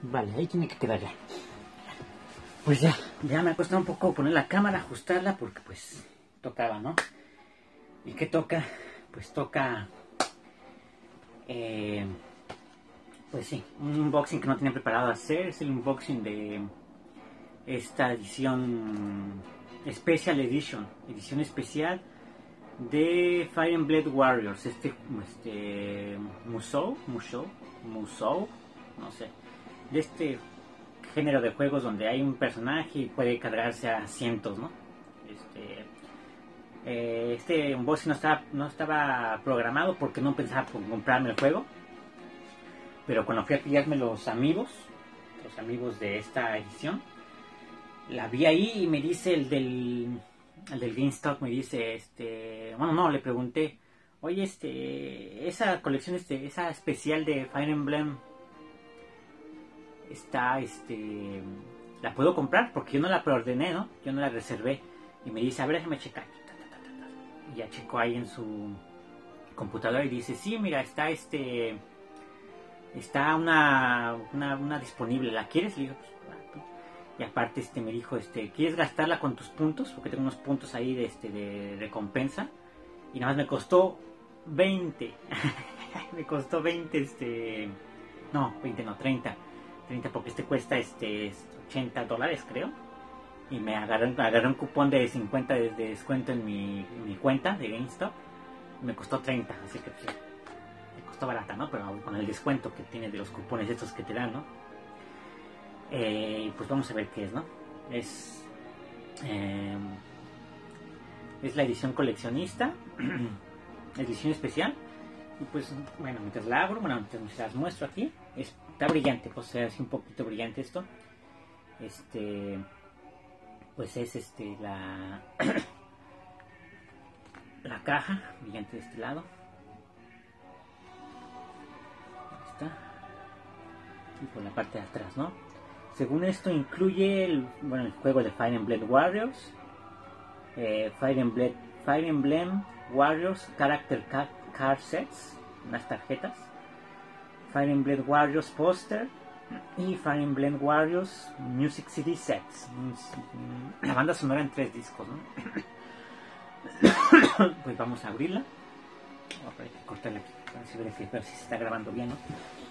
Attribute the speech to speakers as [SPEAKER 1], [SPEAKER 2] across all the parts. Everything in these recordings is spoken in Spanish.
[SPEAKER 1] Vale, ahí tiene que quedar ya. Pues ya me ha costado un poco poner la cámara, ajustarla, porque pues tocaba, ¿no? ¿Y qué toca? Pues toca, pues sí, un unboxing que no tenía preparado hacer. Es el unboxing de esta edición Special Edition, edición especial de Fire Emblem Warriors, Musou, no sé, de este género de juegos donde hay un personaje y puede cargarse a cientos, ¿no? Este unboxing no estaba programado porque no pensaba comprarme el juego, pero cuando fui a pillarme los amigos de esta edición, la vi ahí y me dice el del GameStop, me dice, bueno, no, le pregunté, oye, esa colección, esa especial de Fire Emblem, está, la puedo comprar porque yo no la preordené, ¿no? Yo no la reservé. Y me dice, a ver, déjame checar. Y ya checó ahí en su computadora y dice, sí, mira, está una disponible, ¿la quieres? Y le digo, pues, y aparte me dijo, ¿quieres gastarla con tus puntos? Porque tengo unos puntos ahí de recompensa. Y nada más me costó 20. Me costó 20, no, 20 no, 30 porque cuesta $80, creo. Y me agarré un cupón de 50 de descuento en mi cuenta de GameStop. Y me costó 30, así que pues, me costó barata, ¿no? Pero con el descuento que tiene de los cupones estos que te dan, ¿no? Pues vamos a ver qué es, ¿no? Es la edición coleccionista, edición especial. Y pues, bueno, mientras la abro, mientras las muestro aquí, está brillante, pues se hace un poquito brillante esto. Pues es la caja brillante de este lado. Ahí está. Y por la parte de atrás, ¿no? Según esto incluye el juego de Fire Emblem Warriors, Fire Emblem Warriors Character Card Sets, unas tarjetas, Fire Emblem Warriors Poster y Fire Emblem Warriors Music CD Sets. La banda sonora en 3 discos, ¿no? Pues vamos a abrirla. Vamos a cortarla aquí para ver si se está grabando bien, ¿no?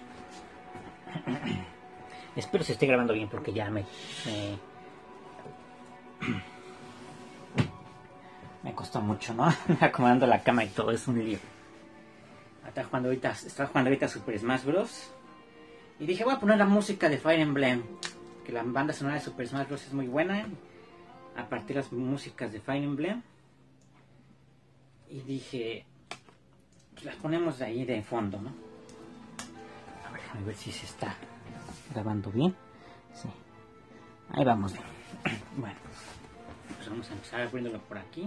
[SPEAKER 1] Espero se esté grabando bien porque ya me costó mucho, ¿no? Acomodando la cama y todo, es un lío. Estaba jugando ahorita Super Smash Bros. Y dije, voy a poner la música de Fire Emblem, que la banda sonora de Super Smash Bros. Es muy buena. Aparte las músicas de Fire Emblem. Y dije, pues las ponemos de ahí de fondo, ¿no? A ver si se está grabando bien. Sí. Ahí vamos bien. Bueno, pues vamos a empezar abriéndolo por aquí.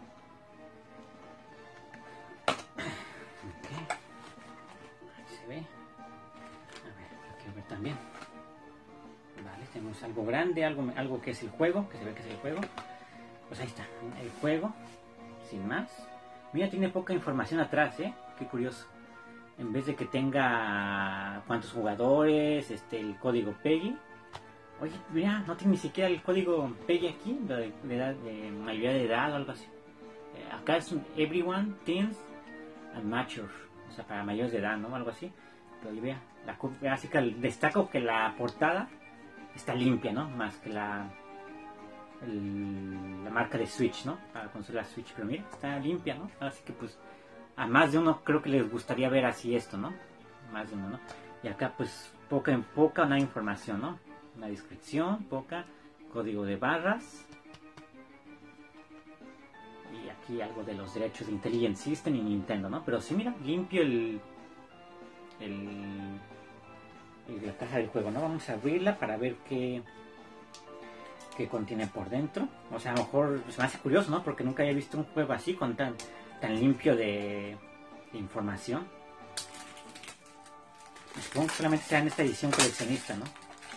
[SPEAKER 1] Ok. Ahí se ve. A ver, aquí a ver también. Vale, tenemos algo grande, algo que es el juego, que se ve que es el juego. Pues ahí está, el juego, sin más. Mira, tiene poca información atrás, ¿eh? Qué curioso. En vez de que tenga cuántos jugadores, el código PEGI. Oye, mira, no tiene ni siquiera el código PEGI aquí, de mayoría de edad o algo así. Acá es un Everyone, Teens and Mature, o sea, para mayores de edad, ¿no? Algo así. Pero vea, así que destaco que la portada está limpia, ¿no? Más que la marca de Switch, ¿no? Para consola Switch, pero mira, está limpia, ¿no? Así que pues a más de uno creo que les gustaría ver así esto, ¿no? Más de uno, ¿no? Y acá pues poca una información, ¿no? Una descripción, poca, código de barras. Y aquí algo de los derechos de Intelligent System y Nintendo, ¿no? Pero sí, mira, limpio la caja del juego, ¿no? Vamos a abrirla para ver qué contiene por dentro. O sea, a lo mejor se me hace curioso, ¿no? Porque nunca había visto un juego así con tan limpio de información. Supongo que solamente sea en esta edición coleccionista, ¿no?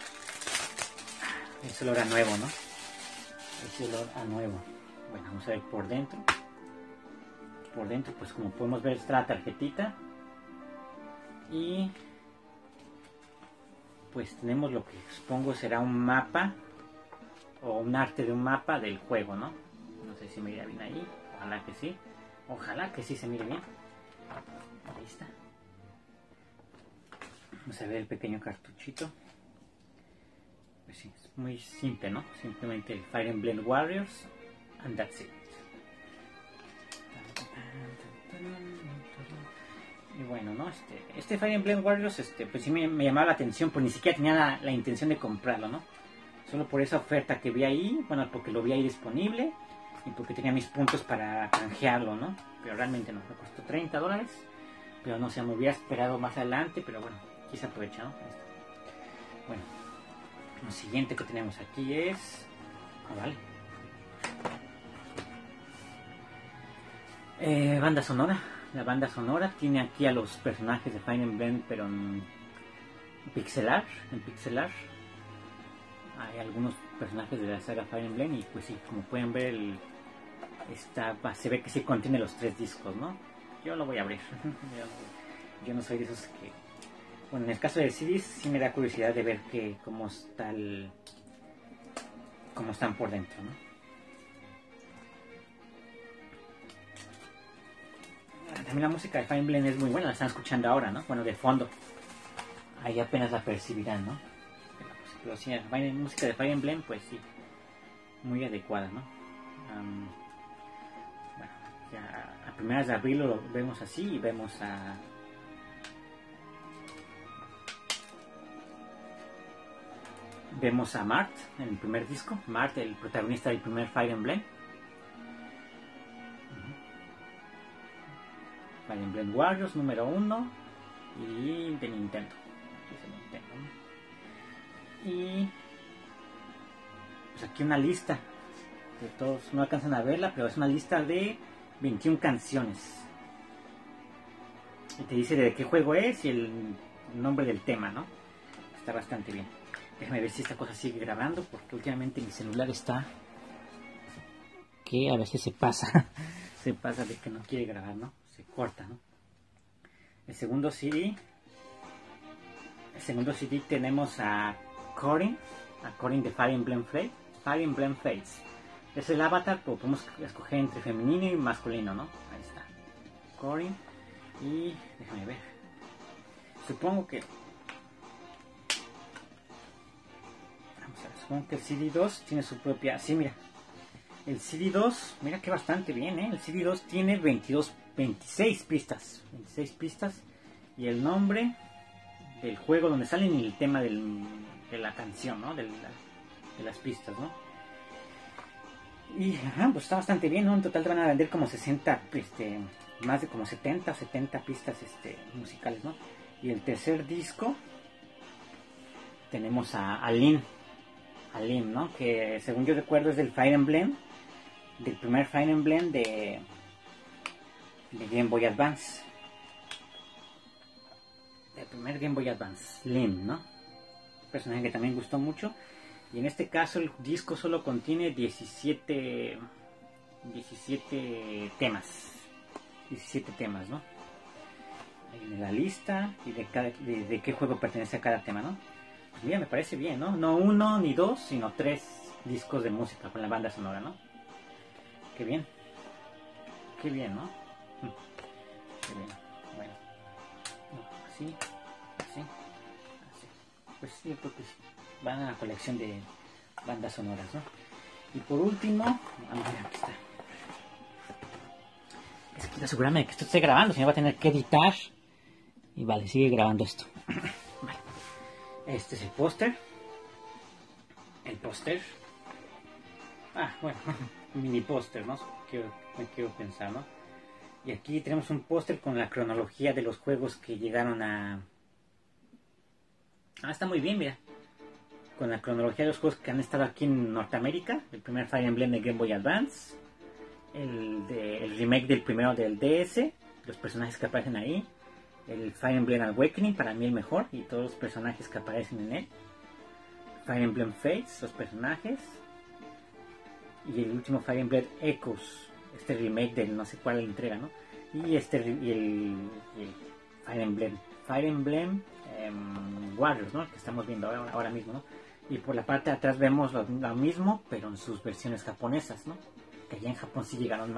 [SPEAKER 1] Es olor a nuevo, ¿no? Es olor a nuevo. Bueno, vamos a ver por dentro. Por dentro, pues como podemos ver, está la tarjetita. Y pues tenemos lo que supongo será un mapa o un arte de un mapa del juego, ¿no? No sé si me irá bien ahí, ojalá que sí se mire bien. Ahí está. Vamos a ver el pequeño cartuchito. Pues sí, es muy simple, ¿no? Simplemente Fire Emblem Warriors and that's it. Y bueno, ¿no? Este Fire Emblem Warriors, pues sí me llamaba la atención, pues ni siquiera tenía la intención de comprarlo, ¿no? Solo por esa oferta que vi ahí, bueno, porque lo vi ahí disponible y porque tenía mis puntos para canjearlo, ¿no? Pero realmente no, me costó $30, pero no sé, me hubiera esperado más adelante, pero bueno, quise aprovechar, ¿no? Bueno, lo siguiente que tenemos aquí es... vale. Banda sonora. La banda sonora tiene aquí a los personajes de Fire Emblem, pero en pixel art. Hay algunos personajes de la saga Fire Emblem y pues sí, como pueden ver, se ve que sí contiene los 3 discos, ¿no? Yo lo voy a abrir. Yo no soy de esos que... Bueno, en el caso de CDs sí me da curiosidad de ver cómo están por dentro, ¿no? También la música de Fire Emblem es muy buena, la están escuchando ahora, ¿no? Bueno, de fondo. Ahí apenas la percibirán, ¿no? Pero sí, la música de Fire Emblem, pues sí, muy adecuada, ¿no? Bueno, ya a primeras de abril lo vemos así y vemos a... Vemos a Mart en el primer disco. Mart, el protagonista del primer Fire Emblem. Fire Emblem Warriors número 1 y de Nintendo. Y pues aquí una lista de todos, no alcanzan a verla, pero es una lista de 21 canciones y te dice de qué juego es y el nombre del tema, ¿no? Está bastante bien. Déjame ver si esta cosa sigue grabando, porque últimamente mi celular está que a veces se pasa de que no quiere grabar, ¿no? Se corta, ¿no? El segundo CD tenemos a Corrin de Fire Emblem Fates. Es el avatar, pero podemos escoger entre femenino y masculino, ¿no? Ahí está. Corrin. Y déjame ver. Supongo que el CD2 tiene su propia... Sí, mira. El CD2, mira que bastante bien, ¿eh? El CD2 tiene 26 pistas. 26 pistas. Y el nombre del juego donde salen y el tema de la canción, ¿no? De las pistas, ¿no? Y pues está bastante bien, ¿no? En total te van a vender como 60, más de como 70 o 70 pistas musicales, ¿no? Y el tercer disco tenemos a Lyn, ¿no? Que según yo recuerdo es del Fire Emblem, del primer Fire Emblem de Game Boy Advance. Del primer Game Boy Advance, Lyn, ¿no? Un personaje que también gustó mucho. Y en este caso el disco solo contiene 17 temas. 17 temas, ¿no? Ahí en la lista y de qué juego pertenece a cada tema, ¿no? Pues mira, me parece bien, ¿no? No 1 ni 2, sino 3 discos de música con la banda sonora, ¿no? Qué bien. Qué bien, ¿no? Qué bien. Bueno. Así. Pues sí, yo creo que van a la colección de bandas sonoras, ¿no? Y por último, vamos a ver, aquí está. Es que quiero asegurarme de que esto esté grabando, si no va a tener que editar. Y vale, sigue grabando esto. Vale. Este es el póster. Bueno, mini póster, ¿no? Me quiero pensar, ¿no? Y aquí tenemos un póster con la cronología de los juegos que llegaron a... está muy bien, mira. Con la cronología de los juegos que han estado aquí en Norteamérica. El primer Fire Emblem de Game Boy Advance. El remake del primero del DS. Los personajes que aparecen ahí. El Fire Emblem Awakening, para mí el mejor. Y todos los personajes que aparecen en él. Fire Emblem Fates, los personajes. Y el último Fire Emblem Echoes. Este remake del no sé cuál entrega, ¿no? Y el Fire Emblem Warriors, ¿no? Que estamos viendo ahora mismo, ¿no? Y por la parte de atrás vemos lo mismo, pero en sus versiones japonesas, ¿no? Que allá en Japón sí llegaron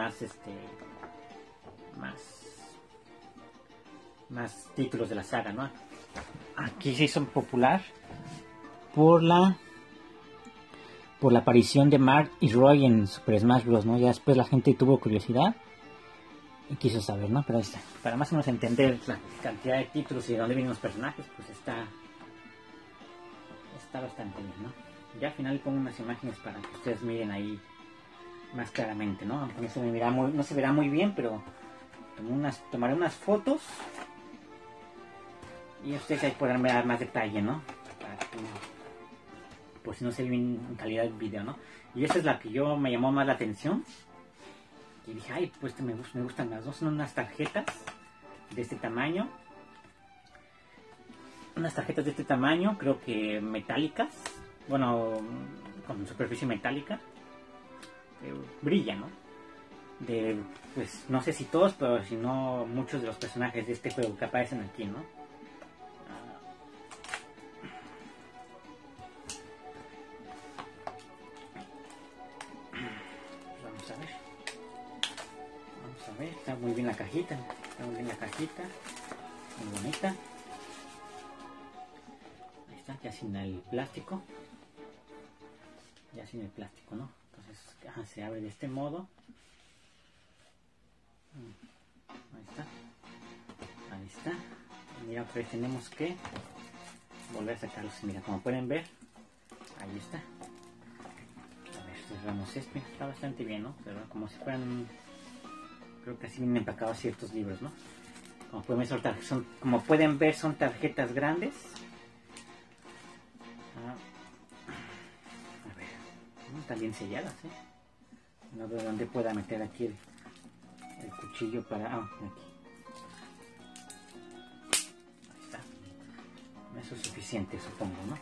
[SPEAKER 1] más títulos de la saga, ¿no? Aquí se hizo popular por la aparición de Mark y Roy en Super Smash Bros., ¿no? Ya después la gente tuvo curiosidad y quiso saber, ¿no? Pero para más o menos entender la cantidad de títulos y de dónde vienen los personajes, pues está bastante bien, ¿no? Ya al final pongo unas imágenes para que ustedes miren ahí más claramente, ¿no? Aunque no se verá muy bien, pero tomaré unas fotos y ustedes ahí podrán ver más detalle, ¿no? Para que, por si no se ve en calidad de video, ¿no? Y esta es la que me llamó más la atención. Y dije, ay, pues me gustan las dos. Son unas tarjetas de este tamaño. Unas tarjetas de este tamaño, creo que metálicas. Bueno, con superficie metálica. Brilla, ¿no? Pues no sé si todos, pero si no muchos de los personajes de este juego que aparecen aquí, ¿no? Vamos a ver, está muy bien la cajita, muy bonita. Ahí está, ya sin el plástico, ¿no? Entonces se abre de este modo. Ahí está. Mira, otra vez tenemos que volver a sacarlos. Mira, como pueden ver, ahí está. A ver, cerramos este. Está bastante bien, ¿no? Pero como si fueran, creo que así vienen empacados ciertos libros, ¿no? Como pueden ver, son tarjetas grandes. A ver, están bien selladas, ¿eh? No veo dónde pueda meter aquí el cuchillo para... aquí. Ahí está. Eso es suficiente, supongo, ¿no?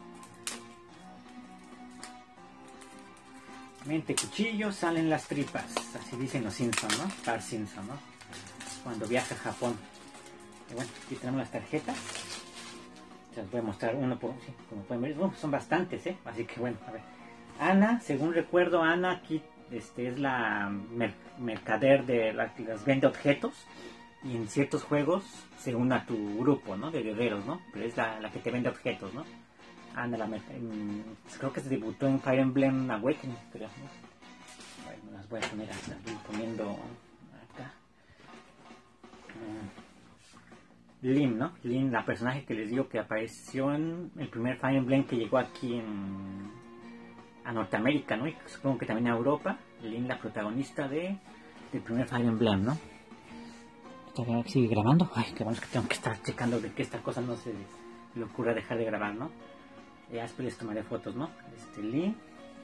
[SPEAKER 1] Mente cuchillo, salen las tripas. Así dicen los Simpsons, ¿no? Bart Simpson, ¿no? Cuando viaja a Japón. Y bueno, aquí tenemos las tarjetas. Les voy a mostrar uno por uno. Sí, como pueden ver, son bastantes, ¿eh? Así que bueno, a ver. Ana, según recuerdo, Ana aquí es la mercader de las vende objetos. Y en ciertos juegos se une a tu grupo, ¿no? De guerreros, ¿no? Pero es la que te vende objetos, ¿no? Ana, creo que se debutó en Fire Emblem Awakening, creo, ¿no? Bueno, las voy a poner aquí poniendo acá. Lynn, ¿no? Lynn, la personaje que les digo que apareció en el primer Fire Emblem que llegó aquí a Norteamérica, ¿no? Y supongo que también a Europa. Lynn, la protagonista del primer Fire Emblem, ¿no? ¿Sigue grabando? Ay, que bueno, es que tengo que estar checando de que esta cosa no se le ocurra dejar de grabar, ¿no? Ya después les tomaré fotos, ¿no? Lynn.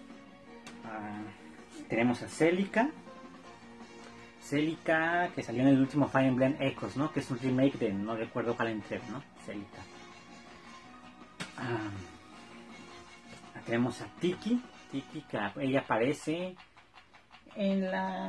[SPEAKER 1] Tenemos a Celica, que salió en el último Fire Emblem Echoes, ¿no? Que es un remake de no recuerdo cuál entrega, ¿no? Celica. Tenemos a Tiki, que ella aparece en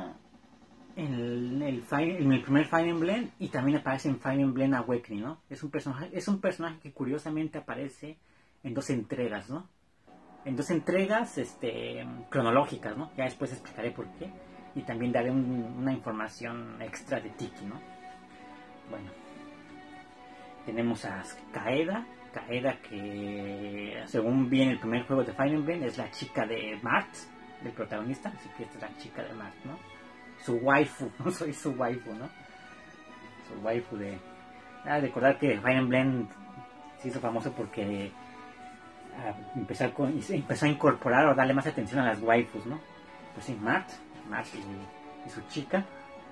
[SPEAKER 1] el primer Fire Emblem y también aparece en Fire Emblem Awakening, ¿no? Es un personaje que curiosamente aparece en dos entregas, ¿no? En dos entregas cronológicas, ¿no? Ya después explicaré por qué. Y también daré una información extra de Tiki, ¿no? Bueno. Tenemos a Kaeda, que según vi en el primer juego de Fire Emblem es la chica de Mart, del protagonista. Así que esta es la chica de Mart, ¿no? Su waifu, no soy su waifu, ¿no? Su waifu de... recordar que Fire Emblem se hizo famoso porque empezó a incorporar o darle más atención a las waifus, ¿no? Pues sí, Mart y su chica.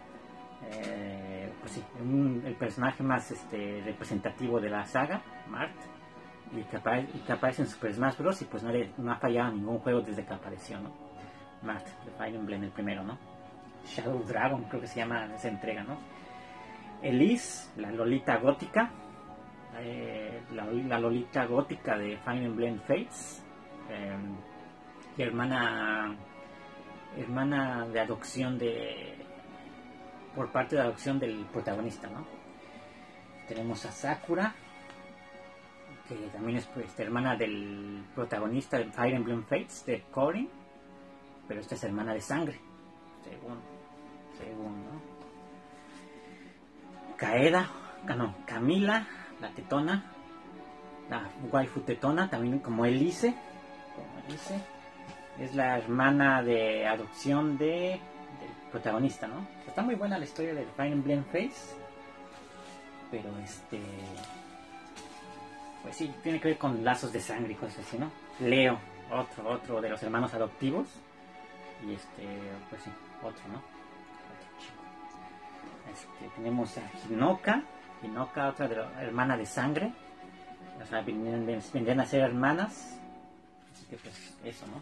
[SPEAKER 1] Pues sí, el personaje más representativo de la saga, Mart, y que aparece en Super Smash Bros. Y pues no ha fallado en ningún juego desde que apareció, ¿no? Mart, de Fire Emblem, el primero, ¿no? Shadow Dragon, creo que se llama esa entrega, ¿no? Elise, la Lolita gótica, la Lolita gótica de Fire Emblem Fates, y hermana de adopción por parte de adopción del protagonista, ¿no? Tenemos a Sakura, que también es pues, hermana del protagonista de Fire Emblem Fates, de Corrin, pero esta es hermana de sangre, según, ¿no? Kaeda, Camila, la tetona, la waifu tetona, también como Elise, es la hermana de adopción del protagonista, ¿no? Está muy buena la historia del Fire Emblem Fates, pero pues sí, tiene que ver con lazos de sangre y cosas así, ¿no? Leo, otro de los hermanos adoptivos, y pues sí, otro, ¿no? Tenemos a Hinoka, otra de la hermana de sangre, o sea, vendrían a ser hermanas, así que pues eso, ¿no?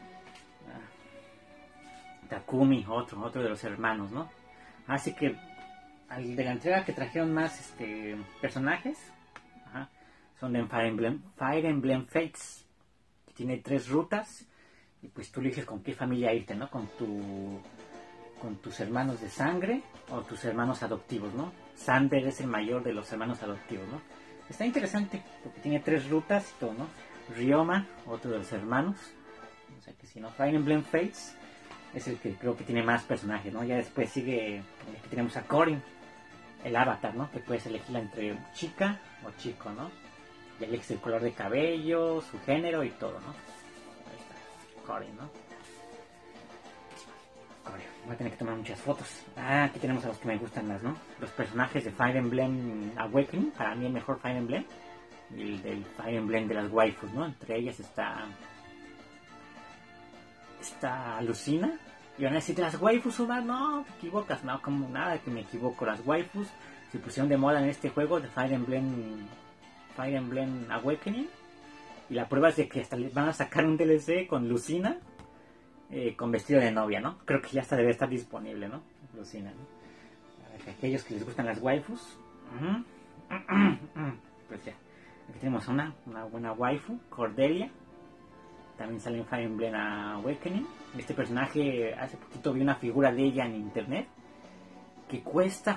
[SPEAKER 1] Takumi, otro de los hermanos, ¿no? Así que de la entrega que trajeron más personajes, son de Fire Emblem Fates, que tiene 3 rutas, y pues tú eliges con qué familia irte, ¿no? Con tus hermanos de sangre o tus hermanos adoptivos, ¿no? Sander es el mayor de los hermanos adoptivos, ¿no? Está interesante porque tiene 3 rutas y todo, ¿no? Ryoma, otro de los hermanos, o sea que si no, Fire Emblem Fates es el que creo que tiene más personajes, ¿no? Ya después sigue, aquí tenemos a Corrin, el avatar, ¿no? Que puedes elegirla entre chica o chico, ¿no? Y eliges el color de cabello, su género y todo, ¿no? Ahí está, Corrin, ¿no? Voy a tener que tomar muchas fotos. Aquí tenemos a los que me gustan más, ¿no? Los personajes de Fire Emblem Awakening, para mí el mejor Fire Emblem, y el del Fire Emblem de las waifus, ¿no? Entre ellas está Lucina. Y van a decir, ¿las waifus, Omar? No, te equivocas. No, como nada que me equivoco. Las waifus se pusieron de moda en este juego de Fire Emblem Awakening. Y la prueba es de que hasta van a sacar un DLC con Lucina. Con vestido de novia, ¿no? Creo que ya hasta debe estar disponible, ¿no? Lucina, ¿no? A ver, aquellos que les gustan las waifus. Pues ya. Aquí tenemos una buena waifu, Cordelia. También sale en Fire Emblem Awakening. Este personaje, hace poquito vi una figura de ella en internet que cuesta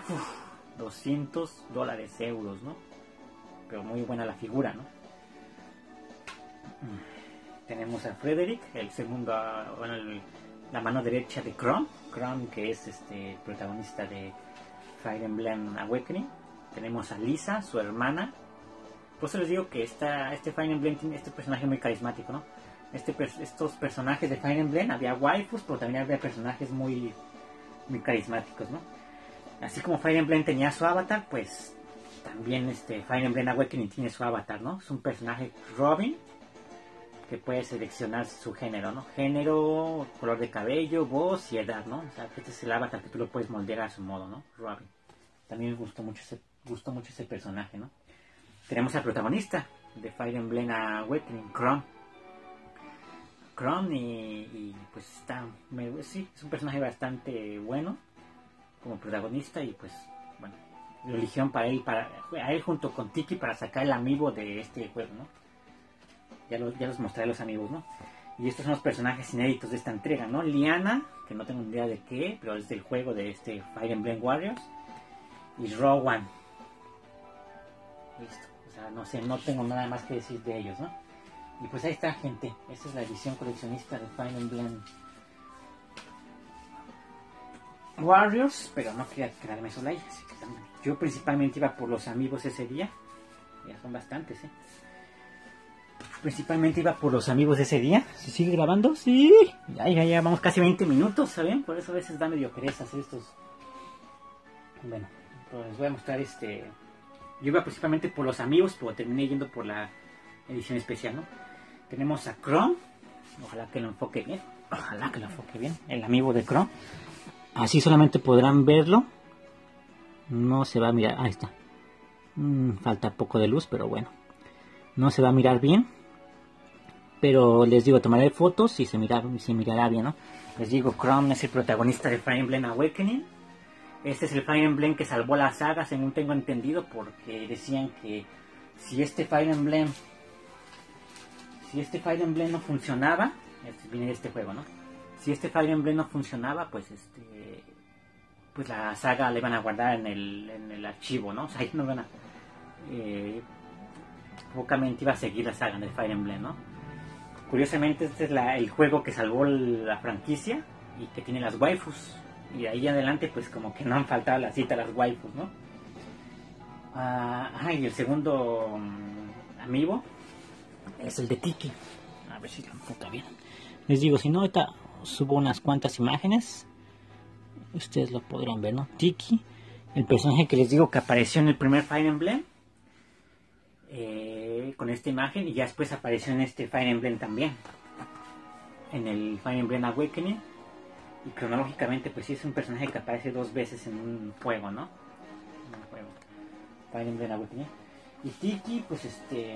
[SPEAKER 1] $200, euros, ¿no? Pero muy buena la figura, ¿no? Tenemos a Frederick, el segundo, la mano derecha de Chrom, que es el protagonista de Fire Emblem Awakening. Tenemos a Lisa, su hermana. Por eso les digo que este Fire Emblem tiene este personaje muy carismático, ¿no? Estos personajes de Fire Emblem, había waifus, pero también había personajes muy, muy carismáticos, ¿no? Así como Fire Emblem tenía su avatar, pues también Fire Emblem Awakening tiene su avatar, ¿no? Es un personaje Robin, que puede seleccionar su género, ¿no? Género, color de cabello, voz y edad, ¿no? O sea, este es el avatar que tú lo puedes moldear a su modo, ¿no? Robin. También me gustó mucho ese personaje, ¿no? Tenemos al protagonista de Fire Emblem Awakening, Chrom, y pues sí, es un personaje bastante bueno como protagonista, y pues, bueno, lo eligieron a él junto con Tiki para sacar el amiibo de este juego, ¿no? Ya los mostré a los amigos, ¿no? Y estos son los personajes inéditos de esta entrega, ¿no? Liana, que no tengo ni idea de qué, pero es del juego de Fire Emblem Warriors. Y Rowan. Listo. O sea, no sé, no tengo nada más que decir de ellos, ¿no? Y pues ahí está, gente. Esta es la edición coleccionista de Fire Emblem Warriors, pero no quería quedarme sola ahí. Así que también, yo principalmente iba por los amigos ese día. Ya son bastantes, ¿eh? Principalmente iba por los amigos de ese día. ¿Se sigue grabando? Sí. Ya vamos casi 20 minutos, ¿saben? Por eso a veces da medio pereza hacer estos. Bueno, pues les voy a mostrar Yo iba principalmente por los amigos, pero terminé yendo por la edición especial, ¿no? Tenemos a Chrom. Ojalá que lo enfoque bien. El amigo de Chrom. Así solamente podrán verlo. No se va a mirar. Ahí está. Falta poco de luz, pero bueno. No se va a mirar bien. Pero les digo, tomaré fotos y se mirará bien, ¿no? Les digo, Chrom es el protagonista de Fire Emblem Awakening. Este es el Fire Emblem que salvó la saga, según tengo entendido, porque decían que si este Fire Emblem no funcionaba, viene de este juego, ¿no? Si este Fire Emblem no funcionaba, pues pues la saga la iban a guardar en el archivo, ¿no? O sea, ahí no van a equivocadamente iba a seguir la saga de Fire Emblem, ¿no? Curiosamente este es el juego que salvó la franquicia y que tiene las waifus. Y de ahí adelante pues como que no han faltado la cita a las waifus, ¿no? Y el segundo amiibo es el de Tiki. A ver si lo enfoca bien. Les digo, si no, ahorita subo unas cuantas imágenes. Ustedes lo podrán ver, ¿no? Tiki, el personaje que les digo que apareció en el primer Fire Emblem. Con esta imagen. Y ya después apareció en este Fire Emblem también. En el Fire Emblem Awakening. Y cronológicamente pues sí es un personaje que aparece 2 veces en un juego, ¿no? En un juego. Fire Emblem Awakening. Y Tiki, pues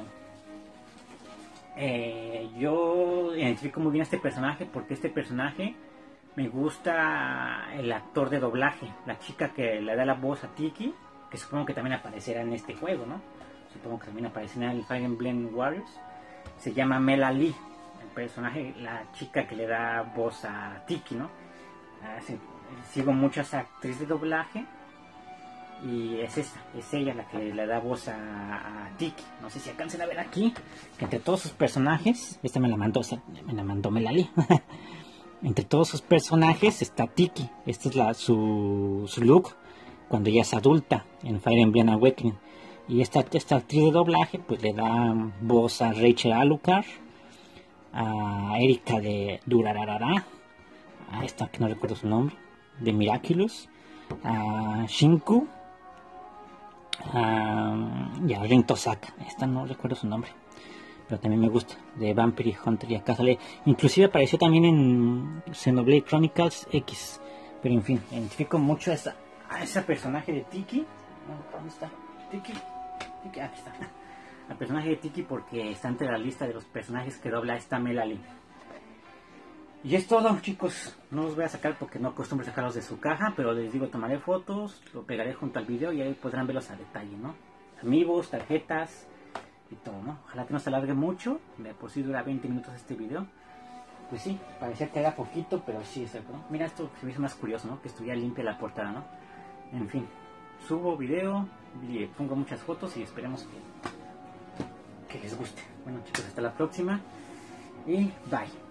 [SPEAKER 1] yo identifico muy bien a este personaje porque este personaje me gusta el actor de doblaje, la chica que le da la voz a Tiki, que supongo que también aparecerá en este juego, ¿no? Supongo que también aparecerá en el Fire Emblem Warriors. Se llama Mela Lee, el personaje, la chica que le da voz a Tiki, ¿no? Sigo mucho a esa actriz de doblaje y es ella la que le da voz a Tiki. No sé si alcancen a ver aquí que entre todos sus personajes, esta me la mandó Melali. Entre todos sus personajes está Tiki. Este es su look cuando ya es adulta en Fire Emblem Awakening. Y esta actriz de doblaje pues le da voz a Rachel Alucard, a Erika de Durararara, a esta que no recuerdo su nombre, de Miraculous, a Shinku, y a Rin Tosaka. Esta no recuerdo su nombre, pero también me gusta, de Vampire Hunter. Y acá sale, inclusive apareció también en Xenoblade Chronicles X. Pero en fin, identifico mucho a ese personaje de Tiki. ¿Dónde está? Tiki, aquí está. Al personaje de Tiki porque está entre la lista de los personajes que dobla esta Melali. Y es todo, chicos. No los voy a sacar porque no acostumbro sacarlos de su caja, pero les digo, tomaré fotos, lo pegaré junto al video y ahí podrán verlos a detalle, ¿no? Amigos, tarjetas y todo, ¿no? Ojalá que no se alargue mucho. De por sí dura 20 minutos este video. Pues sí, parecía que era poquito, pero sí es algo, ¿no? Mira, esto se me hizo más curioso, ¿no? Que estuviera limpia la portada, ¿no? En fin, subo video y pongo muchas fotos y esperemos que les guste. Bueno, chicos, hasta la próxima y bye.